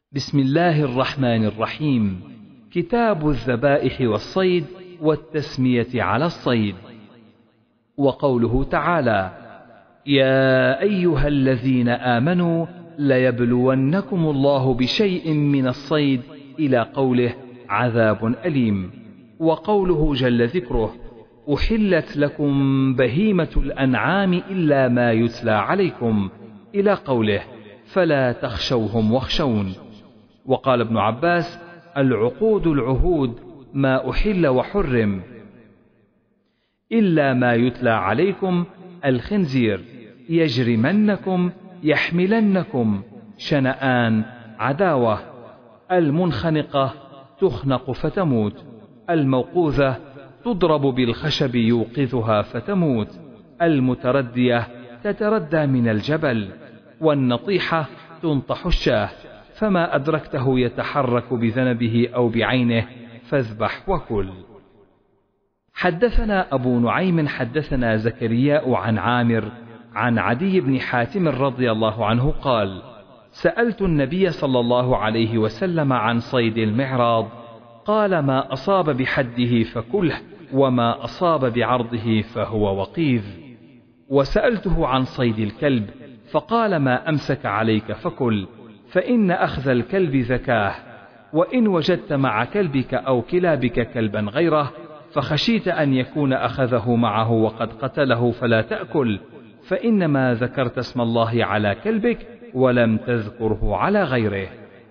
بسم الله الرحمن الرحيم. كتاب الذبائح والصيد والتسمية على الصيد. وقوله تعالى: يا أيها الذين آمنوا ليبلونكم الله بشيء من الصيد إلى قوله عذاب أليم. وقوله جل ذكره: أحلت لكم بهيمة الأنعام إلا ما يتلى عليكم إلى قوله فلا تخشوهم واخشون. وقال ابن عباس: العقود العهود ما أحل وحرم. إلا ما يتلى عليكم الخنزير، يجرمنكم، يحملنكم، شنآن، عداوة. المنخنقة تخنق فتموت، الموقوذة تضرب بالخشب يوقظها فتموت، المتردية تتردى من الجبل، والنطيحة تنطح الشاه، فما أدركته يتحرك بذنبه أو بعينه فاذبح وكل. حدثنا أبو نعيم حدثنا زكرياء عن عامر عن عدي بن حاتم رضي الله عنه قال: سألت النبي صلى الله عليه وسلم عن صيد المعراض، قال: ما أصاب بحده فكله، وما أصاب بعرضه فهو وقيذ. وسألته عن صيد الكلب، فقال: ما أمسك عليك فكل، فإن أخذ الكلب ذكاه، وإن وجدت مع كلبك أو كلابك كلبا غيره فخشيت أن يكون أخذه معه وقد قتله فلا تأكل، فإنما ذكرت اسم الله على كلبك ولم تذكره على غيره.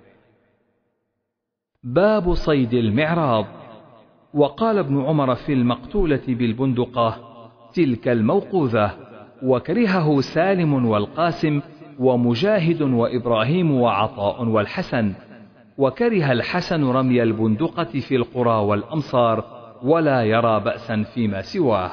باب صيد المعراض. وقال ابن عمر في المقتولة بالبندقة: تلك الموقوذة. وكرهه سالم والقاسم ومجاهد وإبراهيم وعطاء والحسن. وكره الحسن رمي البندقة في القرى والأمصار، ولا يرى بأسا فيما سواه.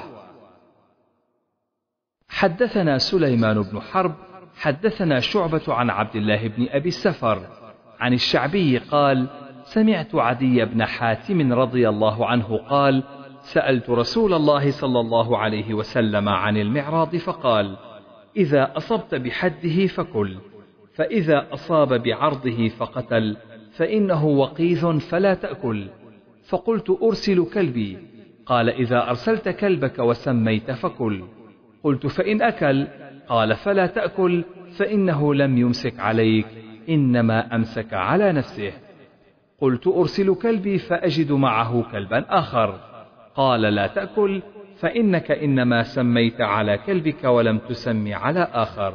حدثنا سليمان بن حرب حدثنا شعبة عن عبد الله بن أبي السفر عن الشعبي قال: سمعت عدي بن حاتم رضي الله عنه قال: سألت رسول الله صلى الله عليه وسلم عن المعراض فقال: إذا أصبت بحده فكل، فإذا أصاب بعرضه فقتل فإنه وقيذ فلا تأكل. فقلت: أرسل كلبي؟ قال: إذا أرسلت كلبك وسميت فكل. قلت: فإن أكل؟ قال: فلا تأكل، فإنه لم يمسك عليك، إنما أمسك على نفسه. قلت: أرسل كلبي فأجد معه كلبا آخر؟ قال: لا تأكل، فإنك إنما سميت على كلبك ولم تسمي على آخر.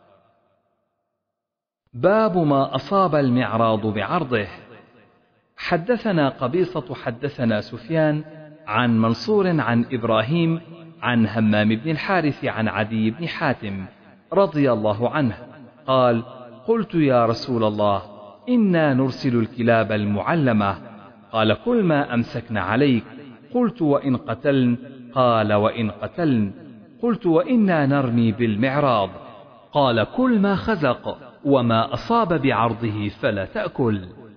باب ما أصاب المعراض بعرضه. حدثنا قبيصة حدثنا سفيان عن منصور عن إبراهيم عن همام بن الحارث عن عدي بن حاتم رضي الله عنه قال: قلت: يا رسول الله، إنا نرسل الكلاب المعلمة. قال: كل ما أمسكن عليك. قلت: وإن قتلن؟ قال: وإن قتلن. قلت: وإنا نرمي بالمعراض. قال: كل ما خزق، وما أصاب بعرضه فلا تأكل.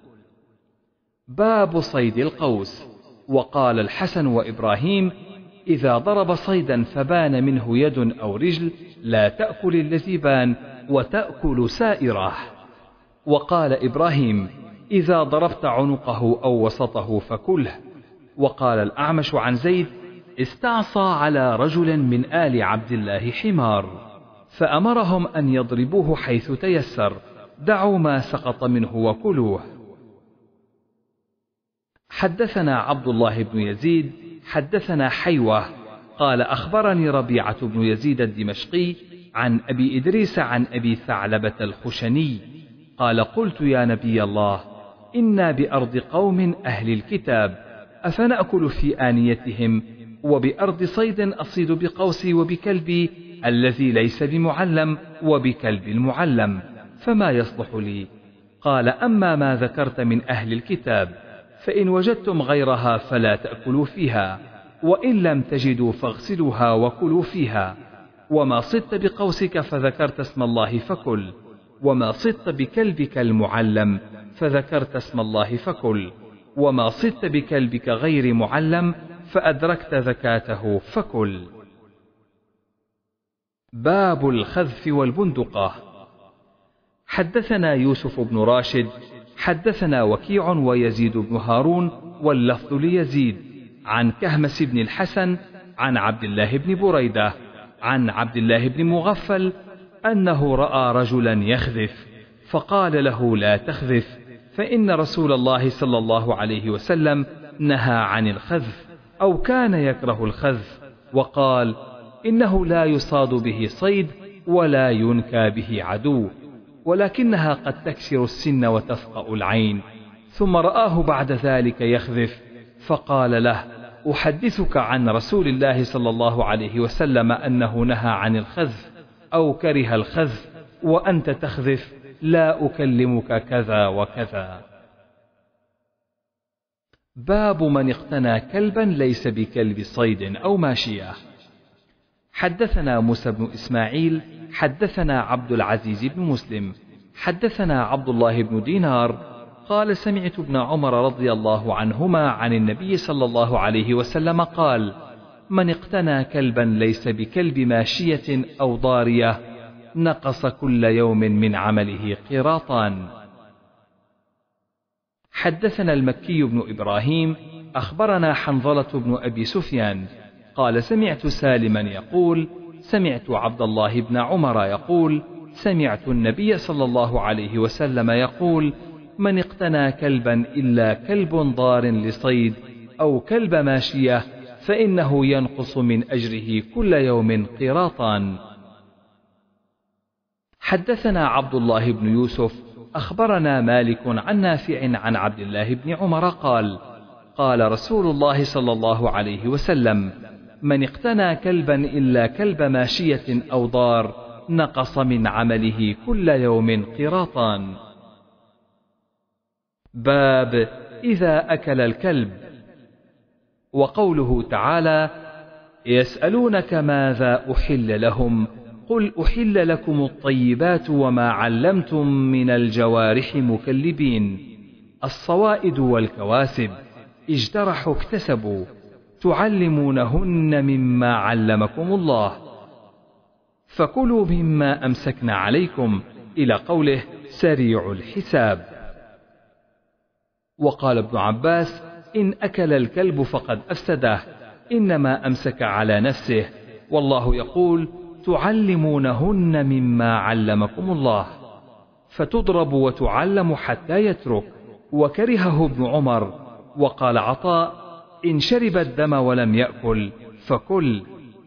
باب صيد القوس. وقال الحسن وإبراهيم: إذا ضرب صيدا فبان منه يد أو رجل لا تأكل الذي بان، وتأكل سائره. وقال إبراهيم: إذا ضربت عنقه أو وسطه فكله. وقال الأعمش عن زيد: استعصى على رجل من آل عبد الله حمار، فأمرهم أن يضربوه حيث تيسر، دعوا ما سقط منه وكلوه. حدثنا عبد الله بن يزيد حدثنا حيوة قال: أخبرني ربيعة بن يزيد الدمشقي عن أبي إدريس عن أبي ثعلبة الخشني قال: قلت: يا نبي الله، إنا بأرض قوم أهل الكتاب، أفنأكل في آنيتهم، وبأرض صيد أصيد بقوسي وبكلبي الذي ليس بمعلم وبكلب المعلم، فما يصلح لي؟ قال: أما ما ذكرت من أهل الكتاب فإن وجدتم غيرها فلا تأكلوا فيها، وإن لم تجدوا فاغسلوها وكلوا فيها. وما صدت بقوسك فذكرت اسم الله فكل، وما صدت بكلبك المعلم فذكرت اسم الله فكل، وما صدت بكلبك غير معلم فأدركت زكاته فكل. باب الخذف والبندقة. حدثنا يوسف بن راشد حدثنا وكيع ويزيد بن هارون واللفظ ليزيد عن كهمس بن الحسن عن عبد الله بن بريدة عن عبد الله بن مغفل أنه رأى رجلا يخذف فقال له لا تخذف فإن رسول الله صلى الله عليه وسلم نهى عن الخذف أو كان يكره الخذف، وقال إنه لا يصاد به صيد ولا ينكى به عدو، ولكنها قد تكسر السن وتفقأ العين. ثم رآه بعد ذلك يخذف فقال له أحدثك عن رسول الله صلى الله عليه وسلم أنه نهى عن الخذف أو كره الخذف وأنت تخذف، لا أكلمك كذا وكذا. باب من اقتنى كلبا ليس بكلب صيد أو ماشية. حدثنا موسى بن إسماعيل حدثنا عبد العزيز بن مسلم حدثنا عبد الله بن دينار قال سمعت ابن عمر رضي الله عنهما عن النبي صلى الله عليه وسلم قال من اقتنى كلبا ليس بكلب ماشية أو ضارية نقص كل يوم من عمله قيراطان. حدثنا المكي بن إبراهيم أخبرنا حنظلة بن أبي سفيان قال سمعت سالما يقول سمعت عبد الله بن عمر يقول سمعت النبي صلى الله عليه وسلم يقول من اقتنى كلبا إلا كلب ضار لصيد أو كلب ماشية فإنه ينقص من أجره كل يوم قيراطان. حدثنا عبد الله بن يوسف أخبرنا مالك عن نافع عن عبد الله بن عمر قال قال رسول الله صلى الله عليه وسلم من اقتنى كلبا إلا كلب ماشية أو ضار نقص من عمله كل يوم قيراطان. باب إذا أكل الكلب. وقوله تعالى يسألونك ماذا أحل لهم قل أحل لكم الطيبات وما علمتم من الجوارح مكلبين الصوائد والكواسب اجترحوا اكتسبوا تعلمونهن مما علمكم الله فكلوا مما أمسكن عليكم إلى قوله سريع الحساب. وقال ابن عباس إن أكل الكلب فقد أفسده إنما أمسك على نفسه، والله يقول تعلمونهن مما علمكم الله فتضرب وتعلم حتى يترك. وكرهه ابن عمر. وقال عطاء إن شرب الدم ولم يأكل فكل.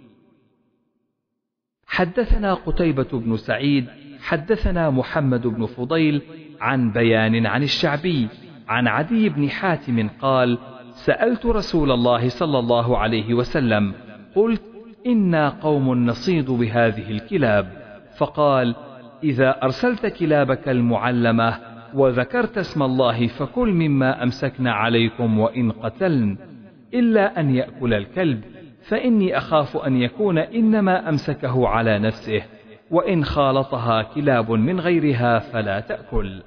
حدثنا قتيبة بن سعيد حدثنا محمد بن فضيل عن بيان عن الشعبي عن عدي بن حاتم قال سألت رسول الله صلى الله عليه وسلم قلت إنا قوم نصيد بهذه الكلاب، فقال إذا أرسلت كلابك المعلمة وذكرت اسم الله فكل مما أمسكن عليكم وإن قتلن إلا أن يأكل الكلب فإني أخاف أن يكون إنما أمسكه على نفسه، وإن خالطها كلاب من غيرها فلا تأكل.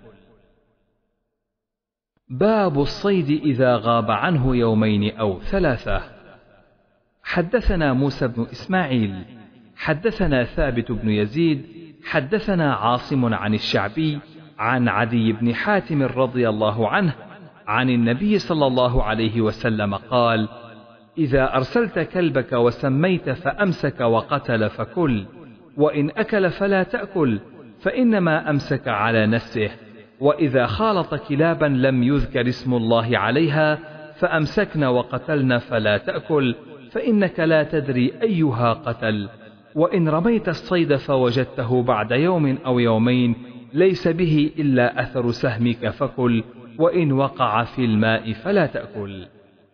باب الصيد إذا غاب عنه يومين أو ثلاثة. حدثنا موسى بن إسماعيل حدثنا ثابت بن يزيد حدثنا عاصم عن الشعبي عن عدي بن حاتم رضي الله عنه عن النبي صلى الله عليه وسلم قال إذا أرسلت كلبك وسميت فأمسك وقتل فكل، وإن أكل فلا تأكل فإنما أمسك على نفسه، وإذا خالط كلابا لم يذكر اسم الله عليها فأمسكن وقتلن فلا تأكل فإنك لا تدري أيها قتل، وإن رميت الصيد فوجدته بعد يوم أو يومين ليس به إلا أثر سهمك فكل، وإن وقع في الماء فلا تأكل.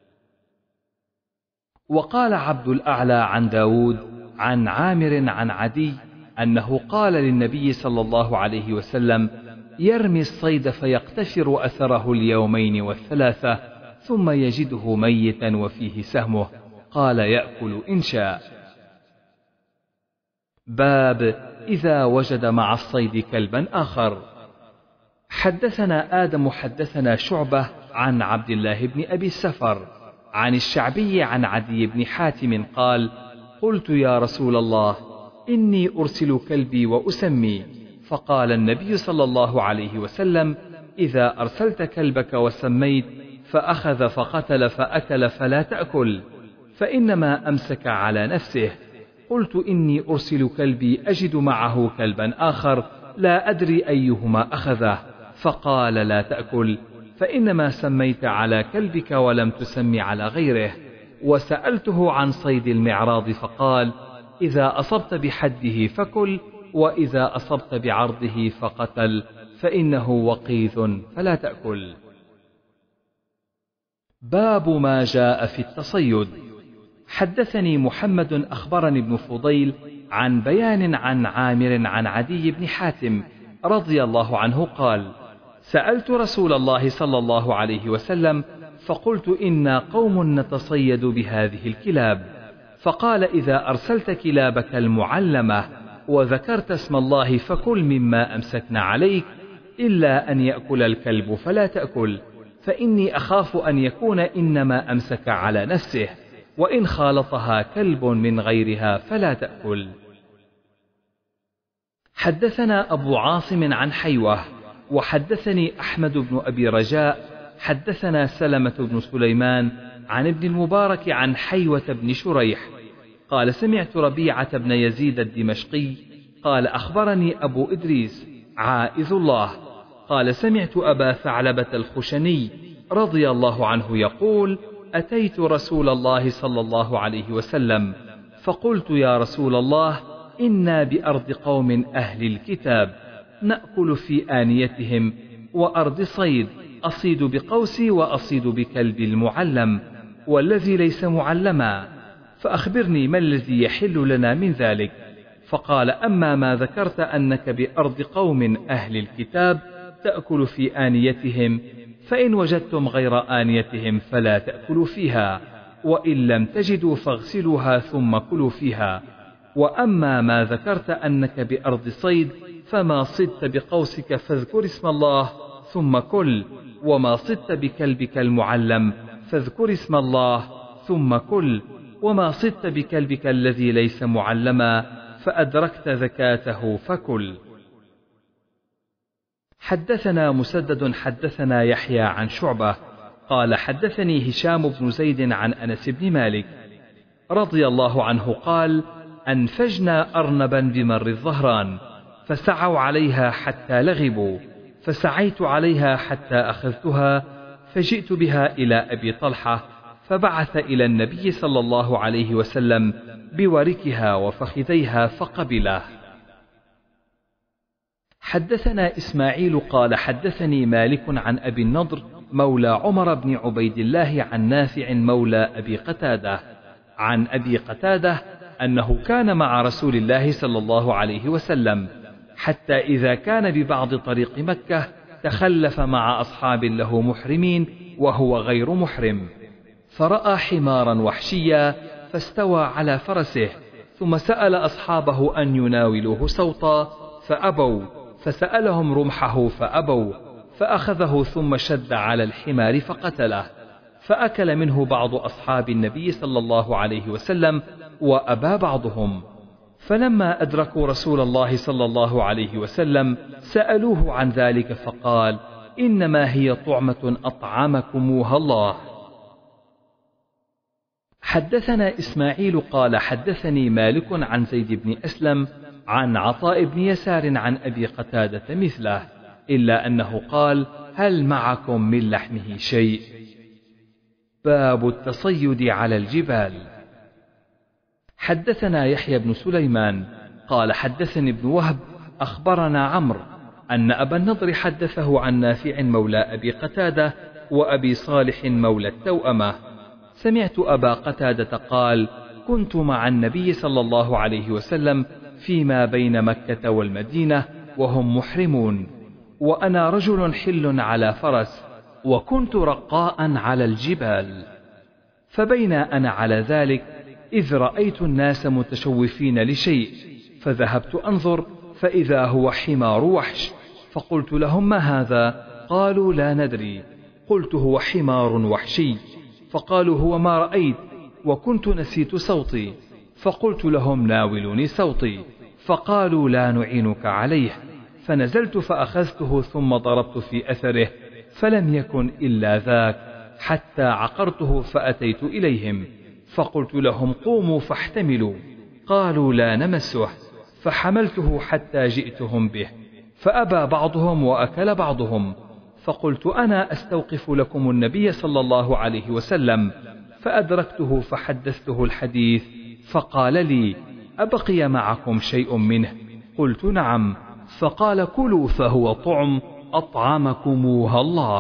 وقال عبد الأعلى عن داود عن عامر عن عدي أنه قال للنبي صلى الله عليه وسلم يرمي الصيد فيقتشر أثره اليومين والثلاثة ثم يجده ميتا وفيه سهمه، قال يأكل إن شاء. باب إذا وجد مع الصيد كلبا آخر. حدثنا آدم حدثنا شعبة عن عبد الله بن أبي السفر عن الشعبي عن عدي بن حاتم قال قلت يا رسول الله إني أرسل كلبي وأسمي، فقال النبي صلى الله عليه وسلم إذا أرسلت كلبك وسميت فأخذ فقتل فأكل فلا تأكل، فإنما أمسك على نفسه. قلت إني أرسل كلبي أجد معه كلبا آخر لا أدري أيهما أخذه، فقال لا تأكل، فإنما سميت على كلبك ولم تسم على غيره. وسألته عن صيد المعراض فقال إذا أصبت بحده فكل، وإذا أصبت بعرضه فقتل، فإنه وقيذ فلا تأكل. باب ما جاء في التصيد. حدثني محمد أخبرني ابن فضيل عن بيان عن عامر عن عدي بن حاتم رضي الله عنه قال سألت رسول الله صلى الله عليه وسلم فقلت إنا قوم نتصيد بهذه الكلاب، فقال إذا أرسلت كلابك المعلمة وذكرت اسم الله فكل مما أمسكنا عليك، إلا أن يأكل الكلب فلا تأكل، فإني أخاف أن يكون إنما أمسك على نفسه، وإن خالطها كلب من غيرها فلا تأكل. حدثنا أبو عاصم عن حيوة، وحدثني أحمد بن أبي رجاء حدثنا سلمة بن سليمان عن ابن المبارك عن حيوة بن شريح قال سمعت ربيعة بن يزيد الدمشقي قال أخبرني أبو إدريس عائذ الله قال سمعت أبا ثعلبة الخشني رضي الله عنه يقول أتيت رسول الله صلى الله عليه وسلم فقلت يا رسول الله إنا بأرض قوم أهل الكتاب نأكل في آنيتهم وأرض صيد، أصيد بقوسي وأصيد بكلب المعلم والذي ليس معلما، فأخبرني ما الذي يحل لنا من ذلك؟ فقال أما ما ذكرت أنك بأرض قوم أهل الكتاب تأكل في آنيتهم، فإن وجدتم غير آنيتهم فلا تأكلوا فيها، وإن لم تجدوا فاغسلوها ثم كلوا فيها. وأما ما ذكرت أنك بأرض صيد فما صدت بقوسك فاذكر اسم الله ثم كل، وما صدت بكلبك المعلم فاذكر اسم الله ثم كل، وما صدت بكلبك الذي ليس معلما فأدركت زكاته فكل. حدثنا مسدد حدثنا يحيى عن شعبة قال حدثني هشام بن زيد عن أنس بن مالك رضي الله عنه قال أنفجنا أرنبا بمر الظهران فسعوا عليها حتى لغبوا، فسعيت عليها حتى أخذتها فجئت بها إلى أبي طلحة فبعث إلى النبي صلى الله عليه وسلم بوركها وفخذيها فقبله. حدثنا إسماعيل قال حدثني مالك عن أبي النضر مولى عمر بن عبيد الله عن نافع مولى أبي قتادة عن أبي قتادة أنه كان مع رسول الله صلى الله عليه وسلم حتى إذا كان ببعض طريق مكة تخلف مع أصحاب له محرمين وهو غير محرم، فرأى حمارا وحشيا فاستوى على فرسه، ثم سأل أصحابه أن يناولوه سوطا فأبوا، فسألهم رمحه فأبوا، فأخذه ثم شد على الحمار فقتله، فأكل منه بعض أصحاب النبي صلى الله عليه وسلم وأبى بعضهم. فلما أدركوا رسول الله صلى الله عليه وسلم سألوه عن ذلك فقال إنما هي طعمة أطعمكموها الله. حدثنا إسماعيل قال حدثني مالك عن زيد بن أسلم عن عطاء بن يسار عن أبي قتادة مثله، إلا أنه قال هل معكم من لحمه شيء؟ باب التصيد على الجبال. حدثنا يحيى بن سليمان قال حدثني ابن وهب أخبرنا عمرو أن أبا النضر حدثه عن نافع مولى أبي قتادة وأبي صالح مولى التوأمة سمعت أبا قتادة قال كنت مع النبي صلى الله عليه وسلم فيما بين مكة والمدينة وهم محرمون، وأنا رجل حل على فرس، وكنت رقاء على الجبال، فبين أنا على ذلك إذ رأيت الناس متشوفين لشيء، فذهبت أنظر فإذا هو حمار وحش، فقلت لهم ما هذا؟ قالوا لا ندري. قلت هو حمار وحشي، فقالوا هو ما رأيت، وكنت نسيت صوتي، فقلت لهم ناولوني صوتي، فقالوا لا نعينك عليه، فنزلت فأخذته ثم ضربت في أثره فلم يكن إلا ذاك، حتى عقرته فأتيت إليهم فقلت لهم قوموا فاحتملوا، قالوا لا نمسه، فحملته حتى جئتهم به، فأبى بعضهم وأكل بعضهم، فقلت أنا أستوقف لكم النبي صلى الله عليه وسلم، فأدركته فحدثته الحديث، فقال لي أبقي معكم شيء منه؟ قلت نعم، فقال كلوا فهو طعم أطعمكموها الله.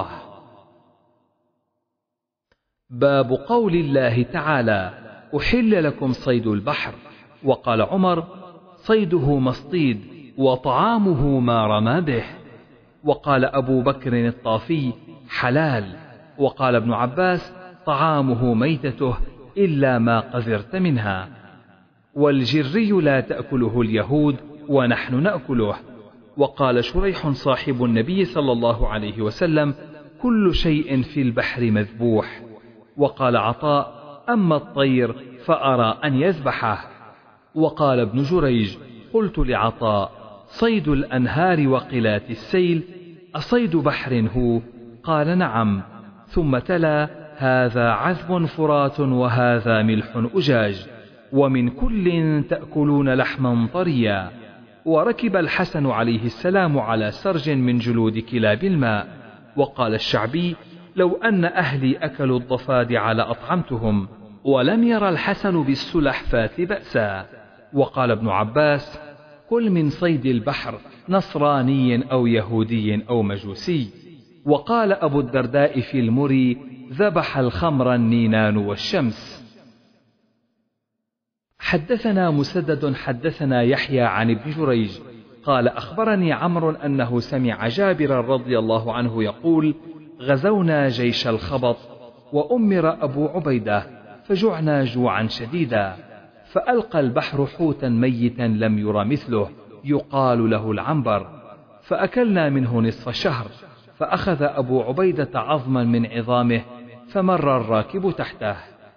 باب قول الله تعالى أحل لكم صيد البحر. وقال عمر صيده مصطيد وطعامه ما رمى به. وقال أبو بكر الطافي حلال. وقال ابن عباس طعامه ميتته إلا ما قذرت منها. والجري لا تأكله اليهود ونحن نأكله. وقال شريح صاحب النبي صلى الله عليه وسلم كل شيء في البحر مذبوح. وقال عطاء أما الطير فأرى أن يذبحه. وقال ابن جريج قلت لعطاء صيد الأنهار وقلات السيل أصيد بحر هو؟ قال نعم. ثم تلا هذا عذب فرات وهذا ملح أجاج ومن كل تأكلون لحما طريا. وركب الحسن عليه السلام على سرج من جلود كلاب الماء. وقال الشعبي لو أن أهلي أكلوا الضفادع لأطعمتهم. ولم ير الحسن بالسلحفاة بأسا. وقال ابن عباس كل من صيد البحر نصراني أو يهودي أو مجوسي. وقال أبو الدرداء في المري ذبح الخمر النينان والشمس. حدثنا مسدد حدثنا يحيى عن ابن جريج قال أخبرني عمرو أنه سمع جابر رضي الله عنه يقول غزونا جيش الخبط وأمر أبو عبيدة فجعنا جوعا شديدا، فألقى البحر حوتا ميتا لم ير مثله يقال له العنبر، فأكلنا منه نصف شهر، فأخذ أبو عبيدة عظما من عظامه فمر الراكب تحته.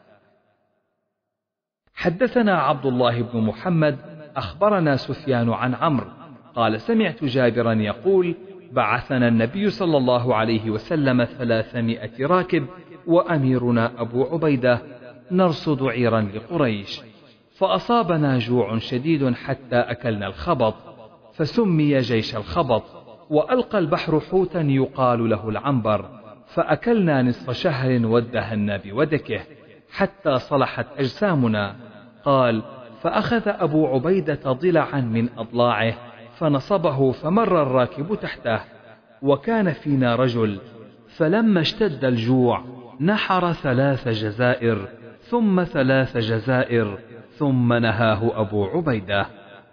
حدثنا عبد الله بن محمد أخبرنا سفيان عن عمرو قال سمعت جابرا يقول بعثنا النبي صلى الله عليه وسلم 300 راكب وأميرنا أبو عبيدة نرصد عيرا لقريش، فأصابنا جوع شديد حتى أكلنا الخبط فسمي جيش الخبط. وألقى البحر حوتا يقال له العنبر، فأكلنا نصف شهر وادهنا بودكه حتى صلحت أجسامنا. قال فأخذ أبو عبيدة ضلعا من أضلاعه فنصبه فمر الراكب تحته، وكان فينا رجل فلما اشتد الجوع نحر 3 جزائر ثم 3 جزائر ثم نهاه أبو عبيدة.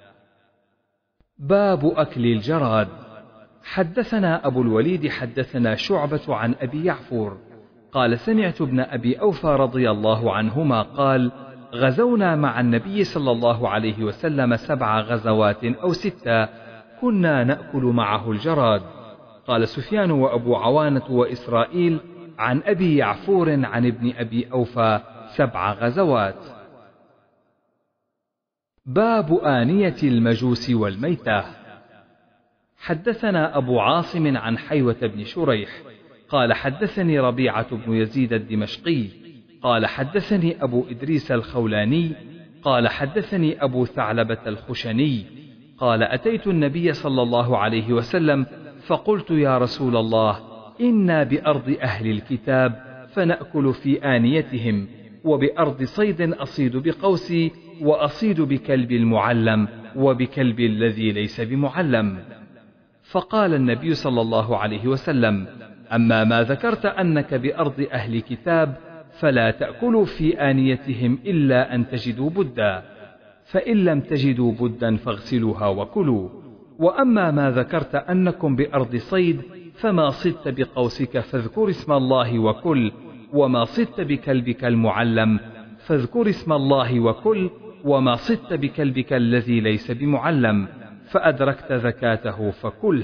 باب أكل الجراد. حدثنا أبو الوليد حدثنا شعبة عن أبي يعفور قال سمعت ابن أبي أوفى رضي الله عنهما قال غزونا مع النبي صلى الله عليه وسلم 7 غزوات أو 6 كنا نأكل معه الجراد. قال سفيان وأبو عوانة وإسرائيل عن أبي يعفور عن ابن أبي أوفى 7 غزوات. باب آنية المجوس والميتة. حدثنا أبو عاصم عن حيوة بن شريح قال حدثني ربيعة بن يزيد الدمشقي قال حدثني أبو إدريس الخولاني قال حدثني أبو ثعلبة الخشني قال أتيت النبي صلى الله عليه وسلم فقلت يا رسول الله إنا بأرض أهل الكتاب فنأكل في آنيتهم، وبأرض صيد أصيد بقوسي وأصيد بكلب المعلم وبكلب الذي ليس بمعلم. فقال النبي صلى الله عليه وسلم أما ما ذكرت أنك بأرض أهل كتاب فلا تأكلوا في آنيتهم إلا أن تجدوا بدا، فإن لم تجدوا بدا فاغسلوها وكلوا. وأما ما ذكرت أنكم بأرض صيد فما صدت بقوسك فاذكر اسم الله وكل، وما صدت بكلبك المعلم فاذكر اسم الله وكل، وما صدت بكلبك الذي ليس بمعلم فأدركت زكاته فكله.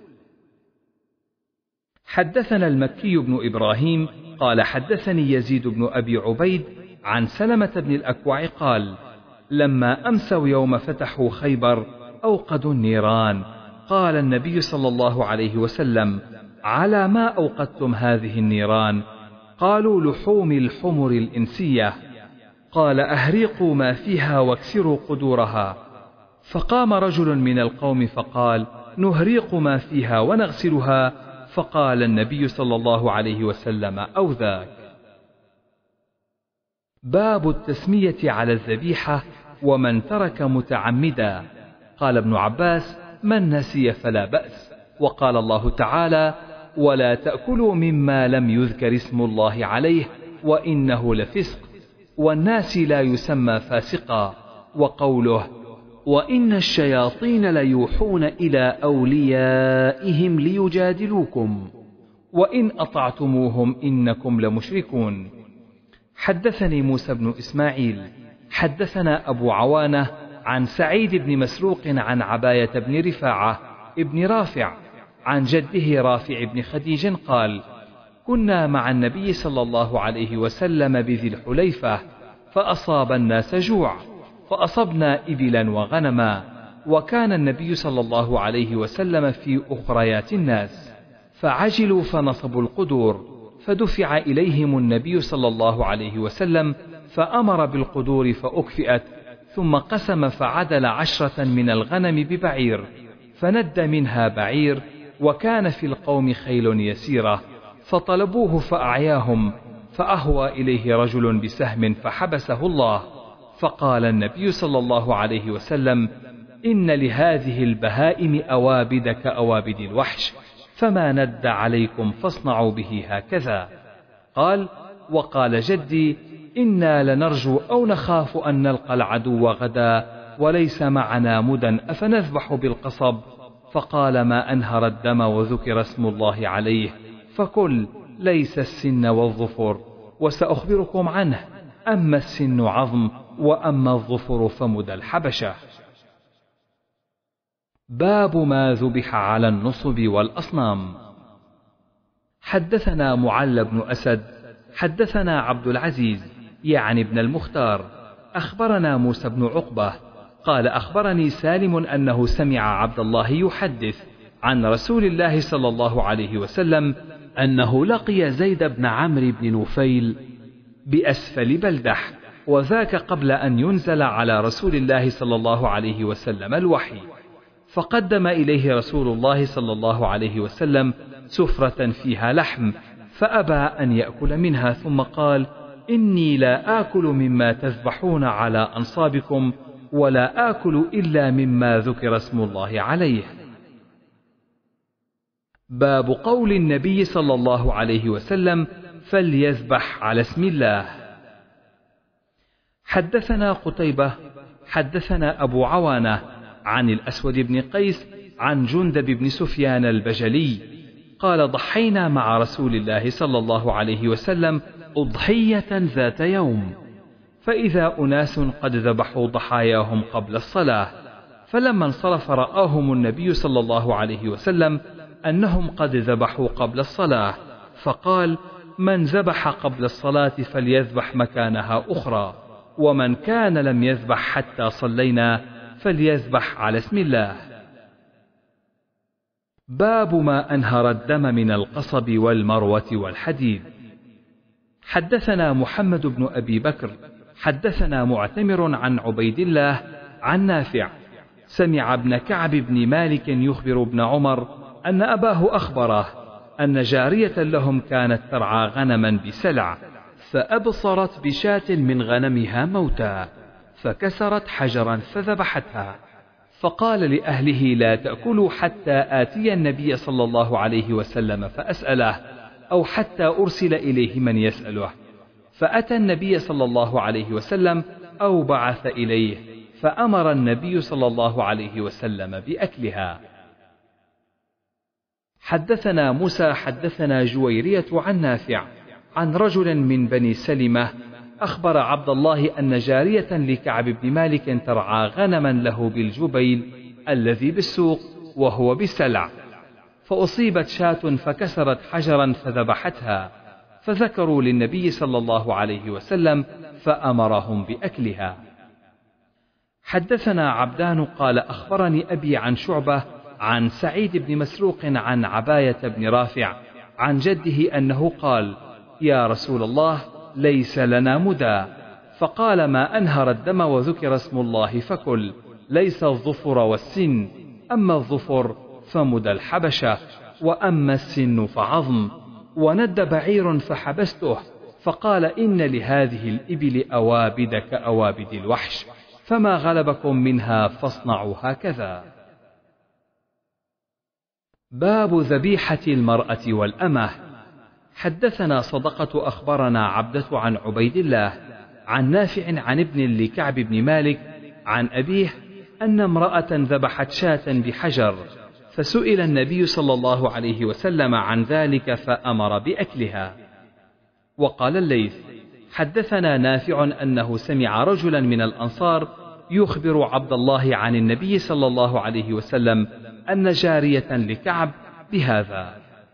حدثنا المكي بن إبراهيم قال حدثني يزيد بن أبي عبيد عن سلمة بن الأكوع قال لما أمسوا يوم فتحوا خيبر أوقدوا النيران، فقال النبي صلى الله عليه وسلم: على ما أوقدتم هذه النيران؟ قالوا: لحوم الحمر الإنسية. قال: أهريقوا ما فيها واكسروا قدورها. فقام رجل من القوم فقال: نهريق ما فيها ونغسلها. فقال النبي صلى الله عليه وسلم: أو ذاك. باب التسمية على الذبيحة ومن ترك متعمدا. قال ابن عباس: من نسي فلا بأس. وقال الله تعالى: ولا تأكلوا مما لم يذكر اسم الله عليه وإنه لفسق. والناس لا يسمى فاسقا. وقوله: وإن الشياطين ليوحون إلى أوليائهم ليجادلوكم وإن أطعتموهم إنكم لمشركون. حدثني موسى بن إسماعيل حدثنا أبو عوانة عن سعيد بن مسروق عن عباية بن رفاعة ابن رافع عن جده رافع بن خديج قال: كنا مع النبي صلى الله عليه وسلم بذي الحليفة فأصاب الناس جوع، فأصبنا إبلا وغنما، وكان النبي صلى الله عليه وسلم في أخريات الناس، فعجلوا فنصبوا القدور، فدفع إليهم النبي صلى الله عليه وسلم فأمر بالقدور فأكفئت، ثم قسم فعدل 10 من الغنم ببعير، فند منها بعير، وكان في القوم خيل يسيرة، فطلبوه فأعياهم، فأهوى إليه رجل بسهم فحبسه الله، فقال النبي صلى الله عليه وسلم: إن لهذه البهائم أوابد كأوابد الوحش، فما ند عليكم فاصنعوا به هكذا. قال: وقال جدي: إنا لنرجو أو نخاف أن نلقى العدو غدا وليس معنا مدى أفنذبح بالقصب؟ فقال: ما أنهر الدم وذكر اسم الله عليه فكل، ليس السن والظفر، وسأخبركم عنه، أما السن عظم وأما الظفر فمدى الحبشة. باب ما ذبح على النصب والأصنام. حدثنا معل بن أسد حدثنا عبد العزيز يعني ابن المختار أخبرنا موسى بن عقبة قال: أخبرني سالم أنه سمع عبد الله يحدث عن رسول الله صلى الله عليه وسلم أنه لقي زيد بن عمرو بن نفيل بأسفل بلدح، وذاك قبل أن ينزل على رسول الله صلى الله عليه وسلم الوحي، فقدم إليه رسول الله صلى الله عليه وسلم سفرة فيها لحم، فأبى أن يأكل منها، ثم قال: إني لا آكل مما تذبحون على أنصابكم، ولا آكل إلا مما ذكر اسم الله عليه. باب قول النبي صلى الله عليه وسلم: فليذبح على اسم الله. حدثنا قتيبة حدثنا أبو عوانة عن الأسود بن قيس عن جندب بن سفيان البجلي قال: ضحينا مع رسول الله صلى الله عليه وسلم أضحية ذات يوم، فإذا أناس قد ذبحوا ضحاياهم قبل الصلاة، فلما انصرف رآهم النبي صلى الله عليه وسلم أنهم قد ذبحوا قبل الصلاة، فقال: من ذبح قبل الصلاة فليذبح مكانها أخرى، ومن كان لم يذبح حتى صلينا فليذبح على اسم الله. باب ما أنهر الدم من القصب والمروة والحديد. حدثنا محمد بن أبي بكر حدثنا معتمر عن عبيد الله عن نافع سمع ابن كعب بن مالك يخبر ابن عمر أن أباه أخبره أن جارية لهم كانت ترعى غنما بسلع، فأبصرت بشاة من غنمها موتى، فكسرت حجرا فذبحتها، فقال لأهله: لا تأكلوا حتى آتي النبي صلى الله عليه وسلم فأسأله، أو حتى أرسل إليه من يسأله، فأتى النبي صلى الله عليه وسلم أو بعث إليه، فأمر النبي صلى الله عليه وسلم بأكلها. حدثنا موسى حدثنا جويرية عن نافع عن رجل من بني سلمة أخبر عبد الله أن جارية لكعب بن مالك ترعى غنما له بالجبيل الذي بالسوق وهو بسلع، فأصيبت شاة فكسرت حجرا فذبحتها، فذكروا للنبي صلى الله عليه وسلم فأمرهم بأكلها. حدثنا عبدان قال: أخبرني أبي عن شعبة عن سعيد بن مسروق عن عباية بن رافع عن جده أنه قال: يا رسول الله، ليس لنا مدى. فقال: ما أنهر الدم وذكر اسم الله فكل، ليس الظفر والسن، أما الظفر فمدى الحبشة، وأما السن فعظم. وند بعير فحبسته، فقال: إن لهذه الإبل أوابد كأوابد الوحش، فما غلبكم منها فاصنعوا هكذا. باب ذبيحة المرأة والأمة. حدثنا صدقة أخبرنا عبدة عن عبيد الله عن نافع عن ابن لكعب بن مالك عن أبيه أن امرأة ذبحت شاة بحجر، فسئل النبي صلى الله عليه وسلم عن ذلك فأمر بأكلها. وقال الليث: حدثنا نافع أنه سمع رجلا من الأنصار يخبر عبد الله عن النبي صلى الله عليه وسلم أن جارية لكعب بهذا.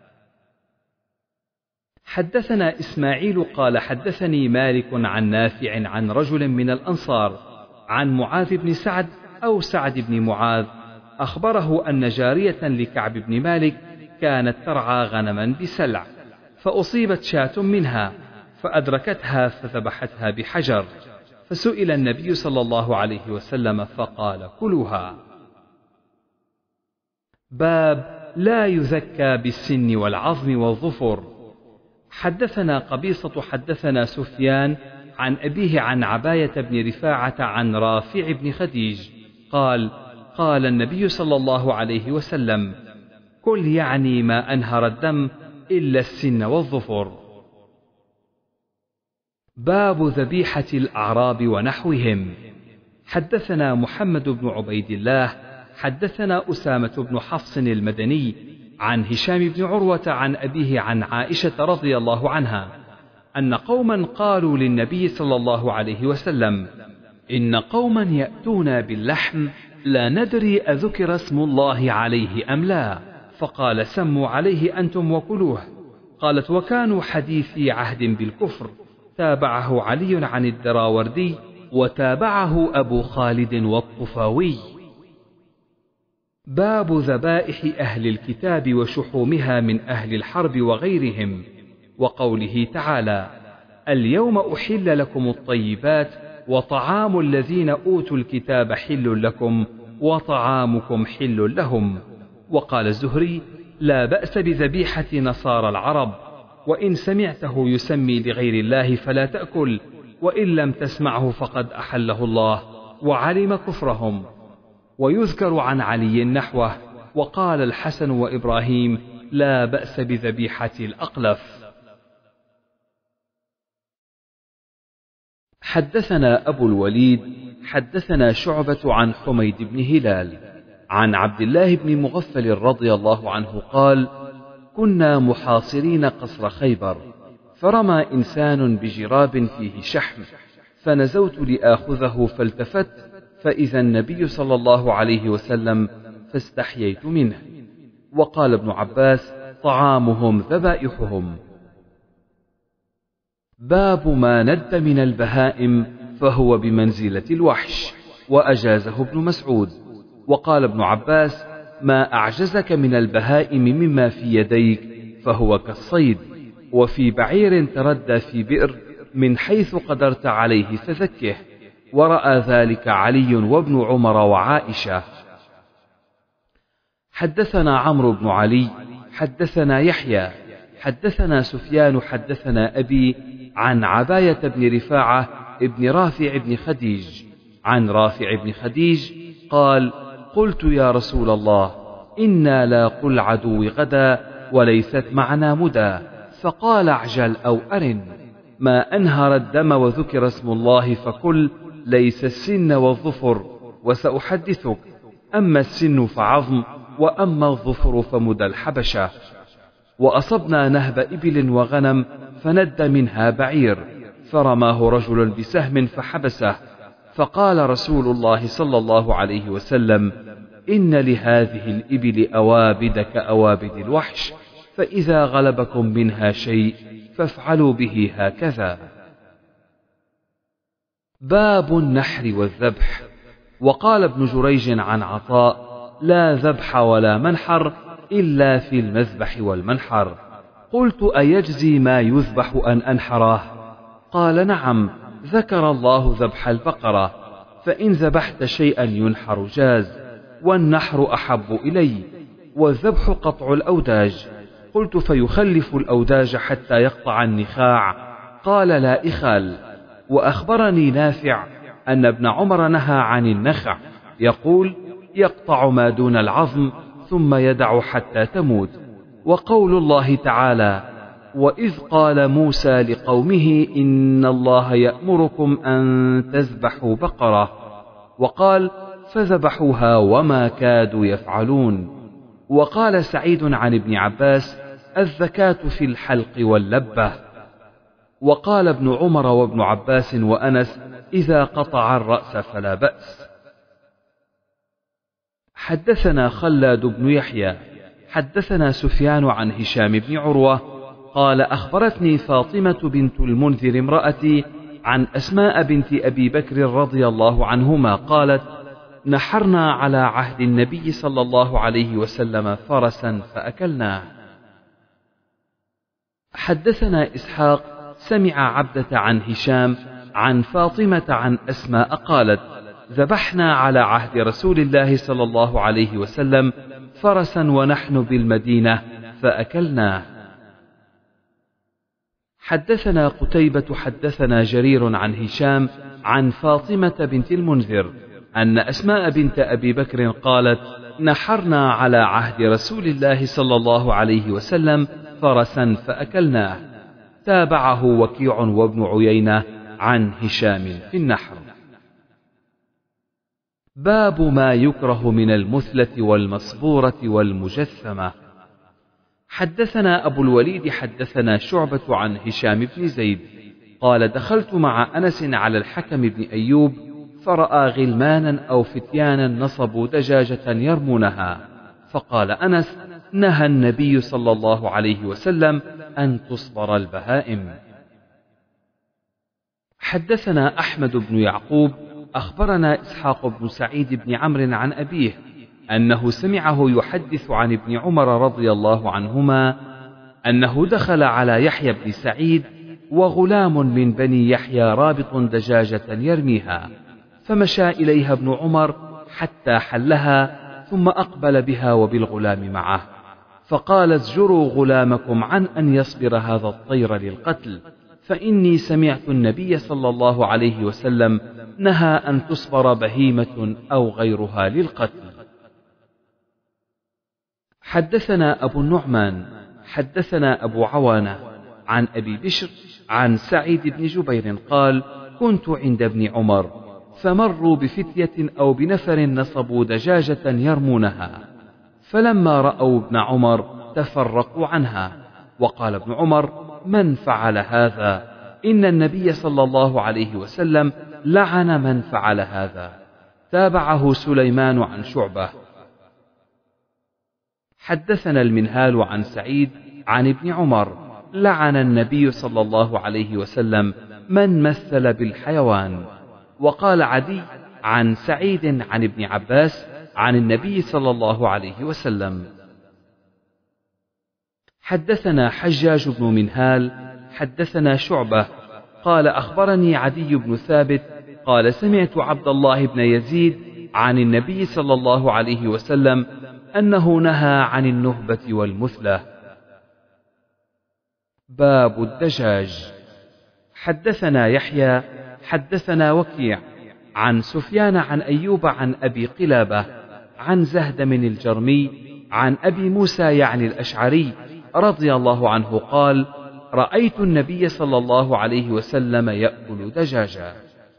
حدثنا إسماعيل قال حدثني مالك عن نافع عن رجل من الأنصار عن معاذ بن سعد أو سعد بن معاذ أخبره أن جارية لكعب بن مالك كانت ترعى غنما بسلع، فأصيبت شاة منها فأدركتها فذبحتها بحجر، فسئل النبي صلى الله عليه وسلم فقال: كلوها. باب لا يزكى بالسن والعظم والظفر. حدثنا قبيصة حدثنا سفيان عن أبيه عن عباية بن رفاعة عن رافع بن خديج قال: قال النبي صلى الله عليه وسلم: كل يعني ما أنهر الدم إلا السن والظفر. باب ذبيحة الأعراب ونحوهم. حدثنا محمد بن عبيد الله حدثنا أسامة بن حفص المدني عن هشام بن عروة عن أبيه عن عائشة رضي الله عنها أن قوما قالوا للنبي صلى الله عليه وسلم: إن قوما يأتون باللحم لا ندري أذكر اسم الله عليه أم لا، فقال: سموا عليه أنتم وكلوه. قالت: وكانوا حديثي عهد بالكفر. تابعه علي عن الدراوردي وتابعه أبو خالد والطفاوي. باب ذبائح أهل الكتاب وشحومها من أهل الحرب وغيرهم، وقوله تعالى: اليوم أحل لكم الطيبات وطعام الذين أوتوا الكتاب حل لكم وطعامكم حل لهم. وقال الزهري: لا بأس بذبيحة نصارى العرب، وإن سمعته يسمي لغير الله فلا تأكل، وإن لم تسمعه فقد أحله الله وعلم كفرهم. ويذكر عن علي نحوه. وقال الحسن وإبراهيم: لا بأس بذبيحة الأقلف. حدثنا أبو الوليد حدثنا شعبة عن حميد بن هلال عن عبد الله بن مغفل رضي الله عنه قال: كنا محاصرين قصر خيبر، فرمى إنسان بجراب فيه شحم، فنزوت لآخذه فالتفت فإذا النبي صلى الله عليه وسلم فاستحييت منه. وقال ابن عباس: طعامهم ذبائحهم. باب ما ند من البهائم فهو بمنزلة الوحش، وأجازه ابن مسعود. وقال ابن عباس: ما أعجزك من البهائم مما في يديك فهو كالصيد، وفي بعير تردى في بئر من حيث قدرت عليه فذكه. ورأى ذلك علي وابن عمر وعائشة. حدثنا عمرو بن علي حدثنا يحيى حدثنا سفيان حدثنا أبي عن عباية بن رفاعة ابن رافع بن خديج عن رافع بن خديج قال: قلت يا رسول الله، إنا لاقوا العدو غدا وليست معنا مدى. فقال: اعجل أو أرن. ما أنهر الدم وذكر اسم الله فكل، ليس السن والظفر، وسأحدثك. أما السن فعظم، وأما الظفر فمدى الحبشة. وأصبنا نهب إبل وغنم فند منها بعير، فرماه رجل بسهم فحبسه، فقال رسول الله صلى الله عليه وسلم: إن لهذه الإبل أوابد كأوابد الوحش، فإذا غلبكم منها شيء فافعلوا به هكذا. باب النحر والذبح. وقال ابن جريج عن عطاء: لا ذبح ولا منحر إلا في المذبح والمنحر. قلت أيجزي ما يذبح أن أنحره؟ قال نعم، ذكر الله ذبح البقرة، فإن ذبحت شيئا ينحر جاز، والنحر أحب إلي، والذبح قطع الأوداج. قلت فيخلف الأوداج حتى يقطع النخاع؟ قال لا إخال. وأخبرني نافع أن ابن عمر نهى عن النخع، يقول يقطع ما دون العظم ثم يدع حتى تموت. وقول الله تعالى وإذ قال موسى لقومه إن الله يأمركم أن تذبحوا بقرة، وقال فذبحوها وما كادوا يفعلون. وقال سعيد عن ابن عباس الزكاة في الحلق واللبة. وقال ابن عمر وابن عباس وأنس إذا قطع الرأس فلا بأس. حدثنا خلاد بن يحيى حدثنا سفيان عن هشام بن عروة قال أخبرتني فاطمة بنت المنذر امرأتي عن أسماء بنت أبي بكر رضي الله عنهما قالت نحرنا على عهد النبي صلى الله عليه وسلم فرسا فأكلناه. حدثنا إسحاق سمع عبدة عن هشام عن فاطمة عن أسماء قالت ذبحنا على عهد رسول الله صلى الله عليه وسلم فرسا ونحن بالمدينة فأكلناه. حدثنا قتيبة حدثنا جرير عن هشام عن فاطمة بنت المنذر أن أسماء بنت أبي بكر قالت نحرنا على عهد رسول الله صلى الله عليه وسلم فرسا فأكلناه. تابعه وكيع وابن عيينة عن هشام في النحر. باب ما يكره من المثلة والمصبورة والمجثمة. حدثنا أبو الوليد حدثنا شعبة عن هشام بن زيد قال دخلت مع أنس على الحكم بن أيوب فرأى غلمانا أو فتيانا نصبوا دجاجة يرمونها، فقال أنس نهى النبي صلى الله عليه وسلم أن تصبر البهائم. حدثنا أحمد بن يعقوب أخبرنا إسحاق بن سعيد بن عمرو عن أبيه أنه سمعه يحدث عن ابن عمر رضي الله عنهما أنه دخل على يحيى بن سعيد وغلام من بني يحيى رابط دجاجة يرميها، فمشى إليها ابن عمر حتى حلها ثم أقبل بها وبالغلام معه، فقال ازجروا غلامكم عن أن يصبر هذا الطير للقتل، فإني سمعت النبي صلى الله عليه وسلم نهى أن تصبر بهيمة أو غيرها للقتل. حدثنا أبو النعمان حدثنا أبو عوانة عن أبي بشر عن سعيد بن جبير قال كنت عند ابن عمر فمروا بفتية أو بنفر نصبوا دجاجة يرمونها، فلما رأوا ابن عمر تفرقوا عنها، وقال ابن عمر من فعل هذا؟ إن النبي صلى الله عليه وسلم لعن من فعل هذا. تابعه سليمان عن شعبة. حدثنا المنهال عن سعيد عن ابن عمر لعن النبي صلى الله عليه وسلم من مثل بالحيوان. وقال عدي عن سعيد عن ابن عباس عن النبي صلى الله عليه وسلم. حدثنا حجاج بن منهال حدثنا شعبة قال أخبرني عدي بن ثابت قال سمعت عبد الله بن يزيد عن النبي صلى الله عليه وسلم أنه نهى عن النهبة والمثلة. باب الدجاج. حدثنا يحيى حدثنا وكيع عن سفيان عن أيوب عن أبي قلابة عن زهدم الجرمي عن أبي موسى يعني الأشعري رضي الله عنه قال رأيت النبي صلى الله عليه وسلم يأكل دجاجا.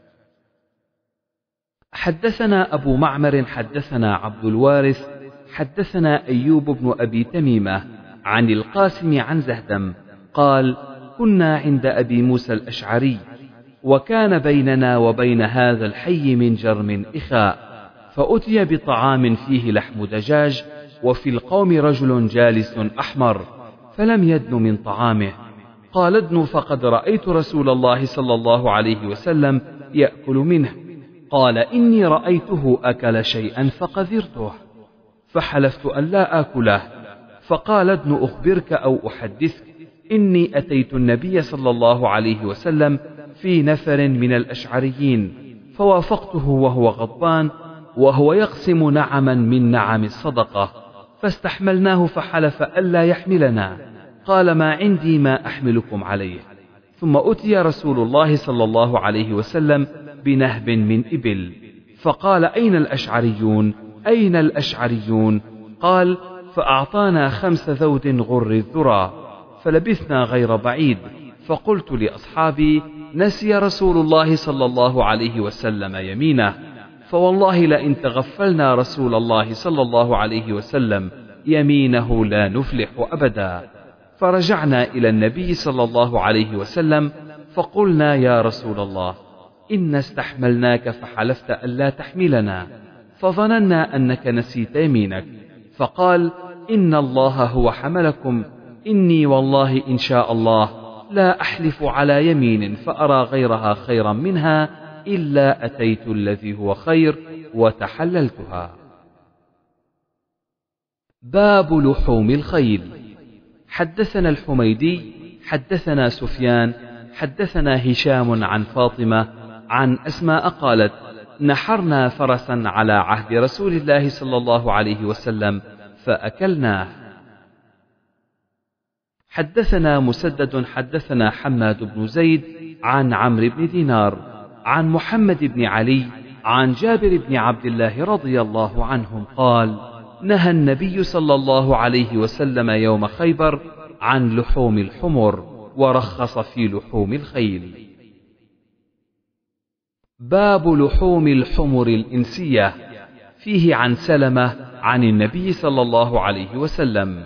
حدثنا أبو معمر حدثنا عبد الوارث حدثنا أيوب بن أبي تميمة عن القاسم عن زهدم قال كنا عند أبي موسى الأشعري وكان بيننا وبين هذا الحي من جرم إخاء، فأتي بطعام فيه لحم دجاج وفي القوم رجل جالس أحمر فلم يدن من طعامه، قال ادن فقد رأيت رسول الله صلى الله عليه وسلم يأكل منه، قال إني رأيته أكل شيئا فقذرته. فحلفت أن لا آكله، فقال ابن أخبرك أو أحدثك، إني أتيت النبي صلى الله عليه وسلم في نفر من الأشعريين، فوافقته وهو غضبان وهو يقسم نعما من نعم الصدقة، فاستحملناه فحلف ألا يحملنا، قال ما عندي ما أحملكم عليه. ثم أتي رسول الله صلى الله عليه وسلم بنهب من إبل، فقال أين الأشعريون؟ أين الأشعريون؟ قال فأعطانا 5 ذود غر الذرى، فلبثنا غير بعيد، فقلت لأصحابي نسي رسول الله صلى الله عليه وسلم يمينه، فوالله لئن تغفلنا رسول الله صلى الله عليه وسلم يمينه لا نفلح أبدا. فرجعنا إلى النبي صلى الله عليه وسلم فقلنا يا رسول الله إن استحملناك فحلفت ألا تحملنا، فظننا أنك نسيت يمينك، فقال إن الله هو حملكم، إني والله إن شاء الله لا أحلف على يمين فأرى غيرها خيرا منها إلا أتيت الذي هو خير وتحللتها. باب لحوم الخيل. حدثنا الحميدي حدثنا سفيان حدثنا هشام عن فاطمة عن أسماء قالت نحرنا فرسا على عهد رسول الله صلى الله عليه وسلم فأكلناه. حدثنا مسدد حدثنا حماد بن زيد عن عمرو بن دينار عن محمد بن علي عن جابر بن عبد الله رضي الله عنهم قال نهى النبي صلى الله عليه وسلم يوم خيبر عن لحوم الحمر ورخص في لحوم الخيل. باب لحوم الحمر الإنسية. فيه عن سلمة عن النبي صلى الله عليه وسلم.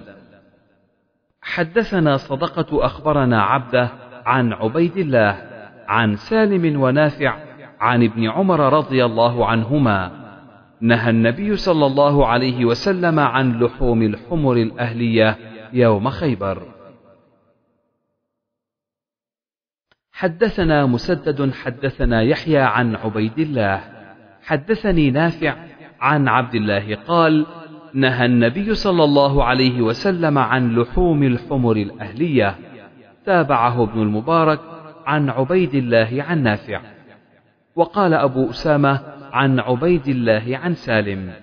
حدثنا صدقة أخبرنا عبده عن عبيد الله عن سالم ونافع عن ابن عمر رضي الله عنهما نهى النبي صلى الله عليه وسلم عن لحوم الحمر الأهلية يوم خيبر. حدثنا مسدد حدثنا يحيى عن عبيد الله حدثني نافع عن عبد الله قال نهى النبي صلى الله عليه وسلم عن لحوم الحمر الأهلية. تابعه ابن المبارك عن عبيد الله عن نافع. وقال أبو أسامة عن عبيد الله عن سالم.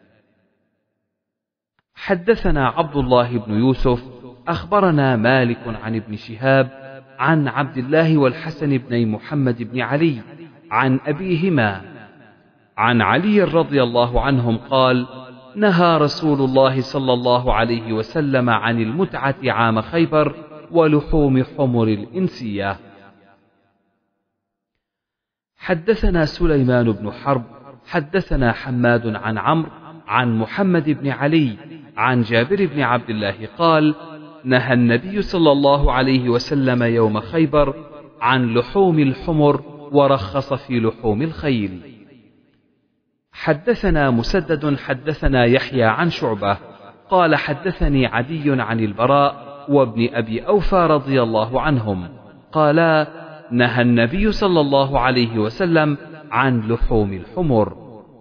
حدثنا عبد الله بن يوسف أخبرنا مالك عن ابن شهاب عن عبد الله والحسن بن محمد بن علي عن أبيهما عن علي رضي الله عنهم قال نهى رسول الله صلى الله عليه وسلم عن المتعة عام خيبر ولحوم حمر الإنسية. حدثنا سليمان بن حرب حدثنا حماد عن عمرو عن محمد بن علي عن جابر بن عبد الله قال نهى النبي صلى الله عليه وسلم يوم خيبر عن لحوم الحمر ورخص في لحوم الخيل. حدثنا مسدد حدثنا يحيى عن شعبة قال حدثني عدي عن البراء وابن أبي أوفى رضي الله عنهم قالا نهى النبي صلى الله عليه وسلم عن لحوم الحمر.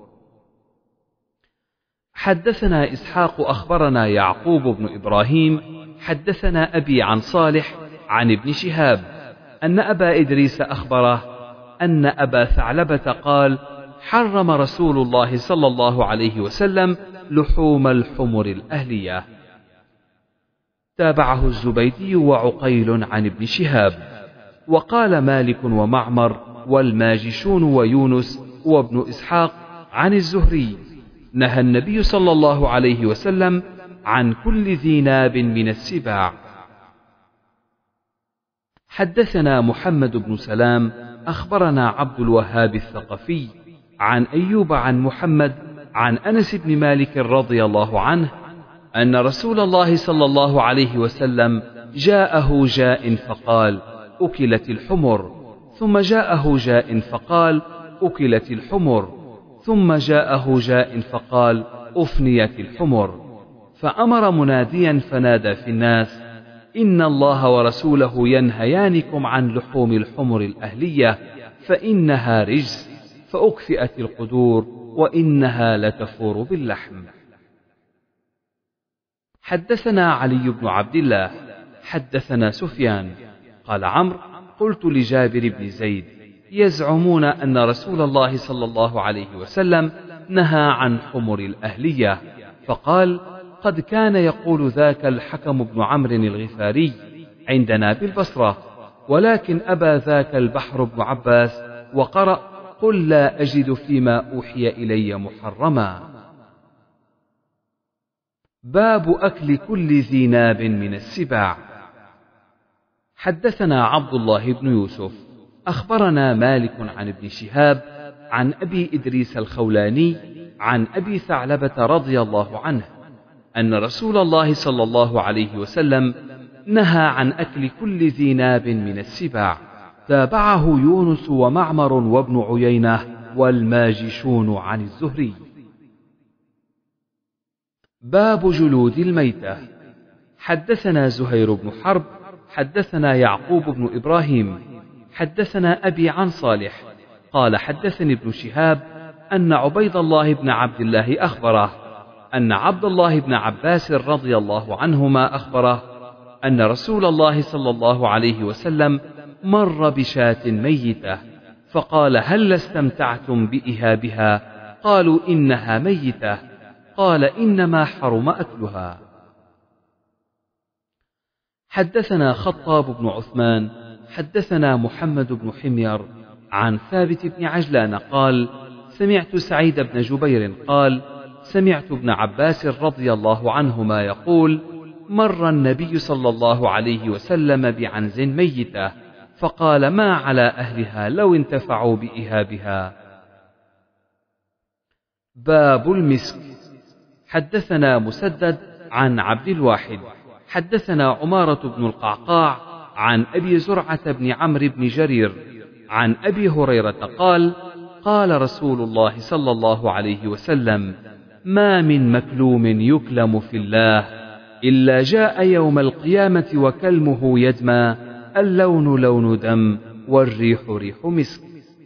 حدثنا إسحاق أخبرنا يعقوب بن إبراهيم حدثنا أبي عن صالح عن ابن شهاب أن أبا إدريس أخبره أن أبا ثعلبة قال حرم رسول الله صلى الله عليه وسلم لحوم الحمر الأهلية. تابعه الزبيدي وعقيل عن ابن شهاب. وقال مالك ومعمر والماجشون ويونس وابن إسحاق عن الزهري نهى النبي صلى الله عليه وسلم عن كل ذي ناب من السباع. حدثنا محمد بن سلام أخبرنا عبد الوهاب الثقفي عن أيوب عن محمد عن أنس بن مالك رضي الله عنه أن رسول الله صلى الله عليه وسلم جاءه جاء فقال أكلت الحمر، ثم جاءه جاء فقال أكلت الحمر، ثم جاءه جاء فقال أفنيت الحمر، فأمر مناديا فنادى في الناس إن الله ورسوله ينهيانكم عن لحوم الحمر الأهلية فإنها رجس، فأكفئت القدور وإنها لتفور باللحم. حدثنا علي بن عبد الله حدثنا سفيان قال عمرو قلت لجابر بن زيد يزعمون أن رسول الله صلى الله عليه وسلم نهى عن حمر الأهلية، فقال قد كان يقول ذاك الحكم بن عمرو الغفاري عندنا بالبصرة، ولكن أبى ذاك البحر بن عباس وقرأ قل لا أجد فيما أوحي إلي محرما. باب أكل كل ذي ناب من السباع. حدثنا عبد الله بن يوسف أخبرنا مالك عن ابن شهاب عن أبي إدريس الخولاني عن أبي ثعلبة رضي الله عنه أن رسول الله صلى الله عليه وسلم نهى عن أكل كل ذي ناب من السباع. تابعه يونس ومعمر وابن عيينة والماجشون عن الزهري. باب جلود الميتة. حدثنا زهير بن حرب حدثنا يعقوب بن إبراهيم حدثنا أبي عن صالح قال حدثني ابن شهاب أن عبيد الله بن عبد الله أخبره أن عبد الله بن عباس رضي الله عنهما أخبره أن رسول الله صلى الله عليه وسلم مر بشاة ميتة فقال هل استمتعتم بإهابها؟ قالوا إنها ميتة. قال إنما حرم أكلها. حدثنا خطاب بن عثمان حدثنا محمد بن حمير عن ثابت بن عجلان قال سمعت سعيد بن جبير قال سمعت ابن عباس رضي الله عنهما يقول مر النبي صلى الله عليه وسلم بعنز ميتة فقال ما على أهلها لو انتفعوا بإهابها. باب المسك. حدثنا مسدد عن عبد الواحد حدثنا عمارة بن القعقاع عن أبي زرعة بن عمرو بن جرير عن أبي هريرة قال قال رسول الله صلى الله عليه وسلم ما من مكلوم يكلم في الله إلا جاء يوم القيامة وكلمه يدمى اللون لون دم والريح ريح مسك.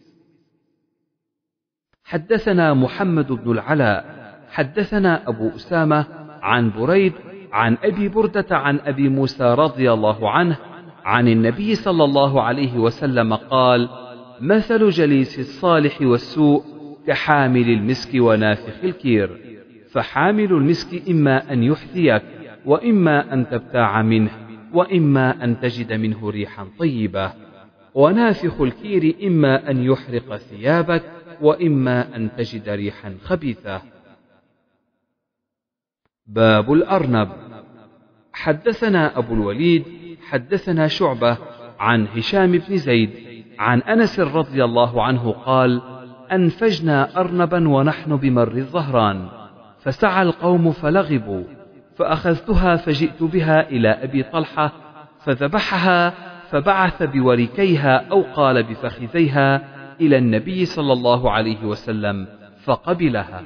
حدثنا محمد بن العلاء حدثنا أبو أسامة عن بريد عن أبي بردة عن أبي موسى رضي الله عنه عن النبي صلى الله عليه وسلم قال مثل جليس الصالح والسوء كحامل المسك ونافخ الكير، فحامل المسك إما أن يحذيك وإما أن تبتاع منه وإما أن تجد منه ريحا طيبة، ونافخ الكير إما أن يحرق ثيابك وإما أن تجد ريحا خبيثة. باب الأرنب. حدثنا أبو الوليد حدثنا شعبة عن هشام بن زيد عن أنس رضي الله عنه قال أنفجنا أرنبا ونحن بمر الظهران فسعى القوم فلغبوا فأخذتها فجئت بها إلى أبي طلحة فذبحها فبعث بوركيها أو قال بفخذيها إلى النبي صلى الله عليه وسلم فقبلها.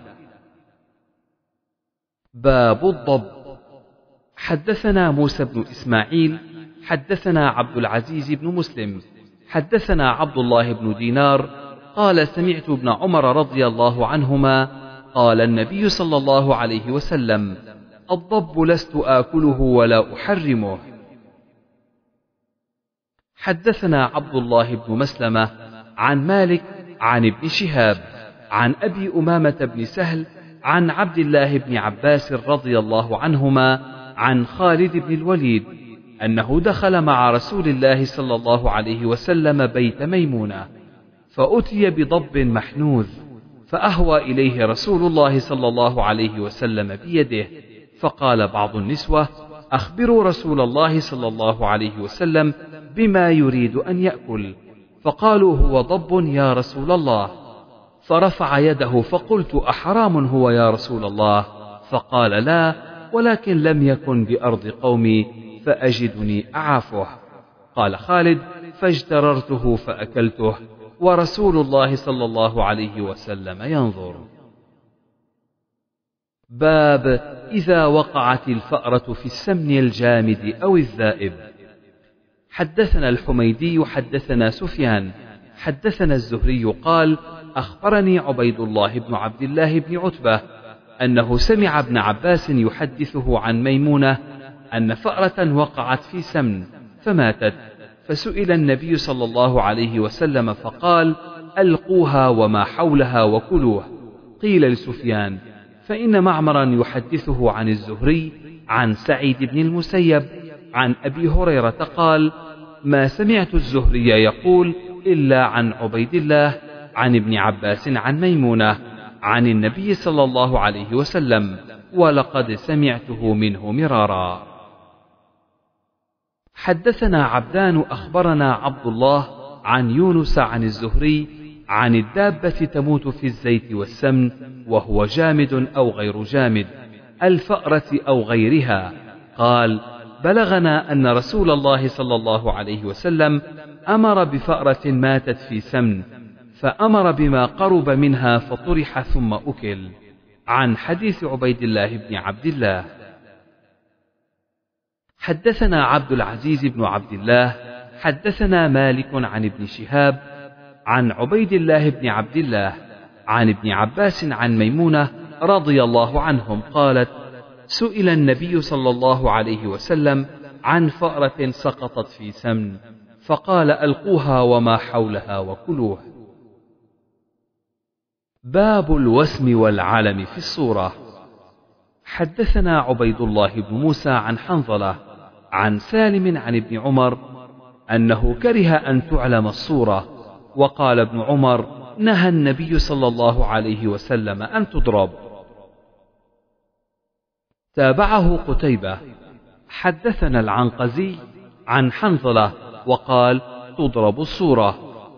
باب الضب. حدثنا موسى بن إسماعيل حدثنا عبد العزيز بن مسلم حدثنا عبد الله بن دينار قال سمعت ابن عمر رضي الله عنهما قال النبي صلى الله عليه وسلم الضب لست آكله ولا أحرمه. حدثنا عبد الله بن مسلمة عن مالك عن ابن شهاب عن أبي أمامة بن سهل عن عبد الله بن عباس رضي الله عنهما عن خالد بن الوليد أنه دخل مع رسول الله صلى الله عليه وسلم بيت ميمونة فأتي بضب محنوذ فأهوى إليه رسول الله صلى الله عليه وسلم بيده، فقال بعض النسوة أخبروا رسول الله صلى الله عليه وسلم بما يريد أن يأكل، فقالوا هو ضب يا رسول الله، فرفع يده فقلت أحرام هو يا رسول الله؟ فقال لا، ولكن لم يكن بأرض قومي فأجدني أعافه. قال خالد فاجتررته فأكلته ورسول الله صلى الله عليه وسلم ينظر. باب إذا وقعت الفأرة في السمن الجامد أو الذائب. حدثنا الحميدي حدثنا سفيان حدثنا الزهري قال أخبرني عبيد الله بن عبد الله بن عتبة أنه سمع ابن عباس يحدثه عن ميمونة أن فأرة وقعت في سمن فماتت، فسئل النبي صلى الله عليه وسلم فقال: ألقوها وما حولها وكلوه. قيل لسفيان: فإن معمرا يحدثه عن الزهري عن سعيد بن المسيب عن أبي هريرة قال: ما سمعت الزهري يقول إلا عن عبيد الله عن ابن عباس عن ميمونة عن النبي صلى الله عليه وسلم، ولقد سمعته منه مرارا. حدثنا عبدان أخبرنا عبد الله عن يونس عن الزهري عن الدابة تموت في الزيت والسمن وهو جامد أو غير جامد، الفأرة أو غيرها، قال: بلغنا أن رسول الله صلى الله عليه وسلم أمر بفأرة ماتت في سمن، فأمر بما قرب منها فطرح ثم أكل. عن حديث عبيد الله بن عبد الله. حدثنا عبد العزيز بن عبد الله حدثنا مالك عن ابن شهاب عن عبيد الله بن عبد الله عن ابن عباس عن ميمونة رضي الله عنهم قالت: سئل النبي صلى الله عليه وسلم عن فأرة سقطت في سمن، فقال: ألقوها وما حولها وكلوه. باب الوسم والعلم في الصورة. حدثنا عبيد الله بن موسى عن حنظلة عن سالم عن ابن عمر أنه كره أن تعلم الصورة، وقال ابن عمر: نهى النبي صلى الله عليه وسلم أن تضرب. تابعه قتيبة. حدثنا العنقزي عن حنظلة وقال: تضرب الصورة.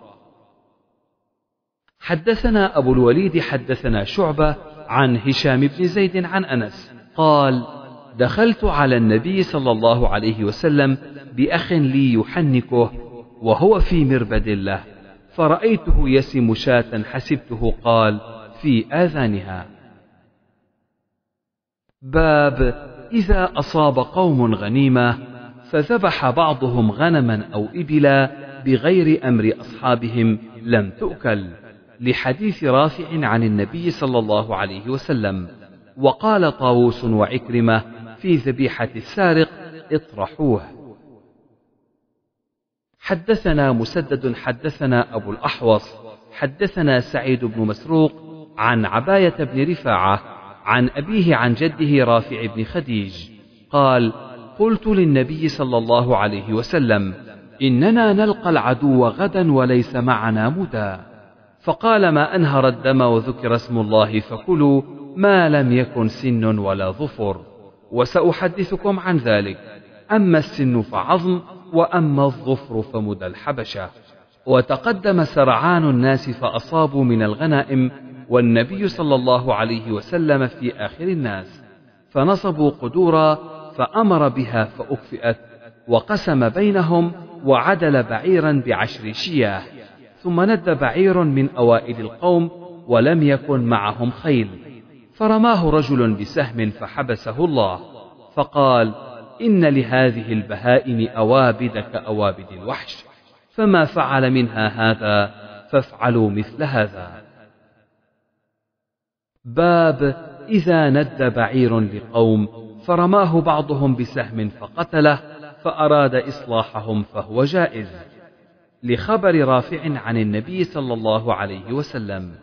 حدثنا أبو الوليد حدثنا شعبة عن هشام بن زيد عن أنس قال: دخلت على النبي صلى الله عليه وسلم بأخ لي يحنكه وهو في مربد له، فرأيته يسم شاة حسبته قال: في آذانها. باب إذا أصاب قوم غنيمة فذبح بعضهم غنما أو إبلا بغير أمر أصحابهم لم تؤكل، لحديث رافع عن النبي صلى الله عليه وسلم. وقال طاووس وعكرمة في ذبيحة السارق: اطرحوه. حدثنا مسدد حدثنا أبو الأحوص حدثنا سعيد بن مسروق عن عباية بن رفاعة عن أبيه عن جده رافع بن خديج قال: قلت للنبي صلى الله عليه وسلم: إننا نلقى العدو غدا وليس معنا مدى، فقال: ما أنهر الدم وذكر اسم الله فكلوا ما لم يكن سن ولا ظفر، وسأحدثكم عن ذلك، أما السن فعظم، وأما الظفر فمدى الحبشة. وتقدم سرعان الناس فأصابوا من الغنائم، والنبي صلى الله عليه وسلم في آخر الناس، فنصبوا قدورا فأمر بها فأكفئت، وقسم بينهم وعدل بعيرا ب10 شياه، ثم ند بعير من أوائل القوم ولم يكن معهم خيل، فرماه رجل بسهم فحبسه الله، فقال: إن لهذه البهائم أوابد كأوابد الوحش، فما فعل منها هذا فافعلوا مثل هذا. باب إذا ند بعير لقوم فرماه بعضهم بسهم فقتله فأراد إصلاحهم فهو جائز، لخبر رافع عن النبي صلى الله عليه وسلم.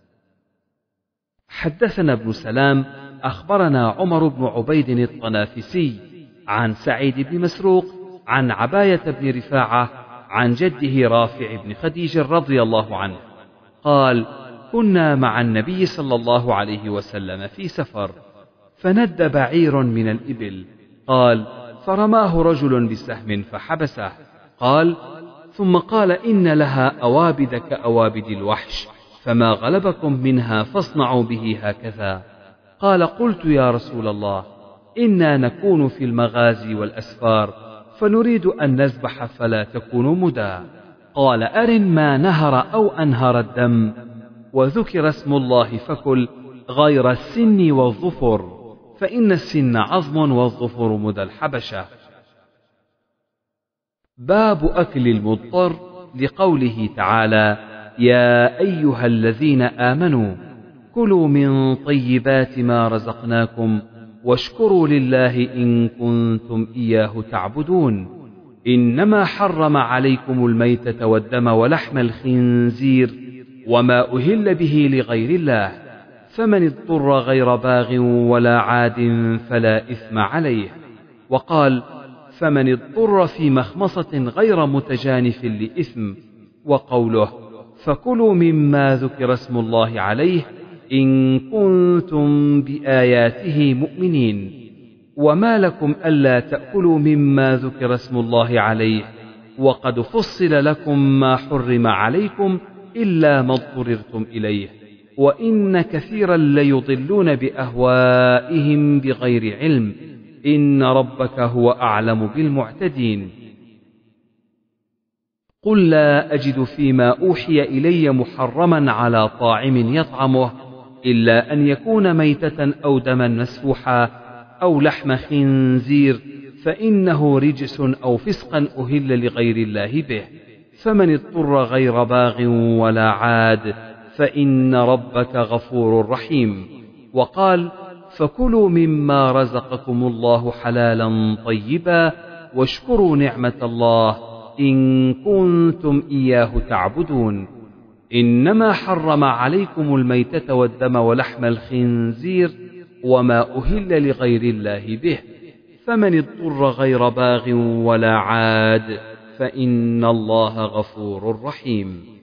حدثنا ابن سلام أخبرنا عمر بن عبيد الطنافسي عن سعيد بن مسروق عن عباية بن رفاعة عن جده رافع بن خديج رضي الله عنه قال: كنا مع النبي صلى الله عليه وسلم في سفر، فند بعير من الإبل، قال: فرماه رجل بسهم فحبسه، قال: ثم قال: إن لها أوابد كأوابد الوحش، فما غلبكم منها فاصنعوا به هكذا. قال: قلت يا رسول الله، إنا نكون في المغازي والأسفار، فنريد أن نذبح فلا تكون مدى. قال: أرن ما نهر أو أنهر الدم، وذكر اسم الله فكل، غير السن والظفر، فإن السن عظم والظفر مدى الحبشة. باب أكل المضطر، لقوله تعالى: يا أيها الذين آمنوا فكلوا من طيبات ما رزقناكم واشكروا لله إن كنتم إياه تعبدون. إنما حرم عليكم الميتة والدم ولحم الخنزير وما أهل به لغير الله، فمن اضطر غير باغ ولا عاد فلا إثم عليه. وقال: فمن اضطر في مخمصة غير متجانف لإثم. وقوله: فكلوا مما ذكر اسم الله عليه إن كنتم بآياته مؤمنين. وما لكم ألا تأكلوا مما ذكر اسم الله عليه وقد فصل لكم ما حرم عليكم إلا ما اضطررتم إليه، وإن كثيرا ليضلون بأهوائهم بغير علم، إن ربك هو أعلم بالمعتدين. قل لا أجد فيما أوحي إلي محرما على طاعم يطعمه إلا أن يكون ميتة أو دما مسفوحا أو لحم خنزير فإنه رجس أو فسقا أهل لغير الله به، فمن اضطر غير باغ ولا عاد فإن ربك غفور رحيم. وقال: فكلوا مما رزقكم الله حلالا طيبا واشكروا نعمة الله إن كنتم إياه تعبدون. إنما حرم عليكم الميتة والدم ولحم الخنزير وما أهل لغير الله به، فمن اضطر غير باغ ولا عاد فإن الله غفور رحيم.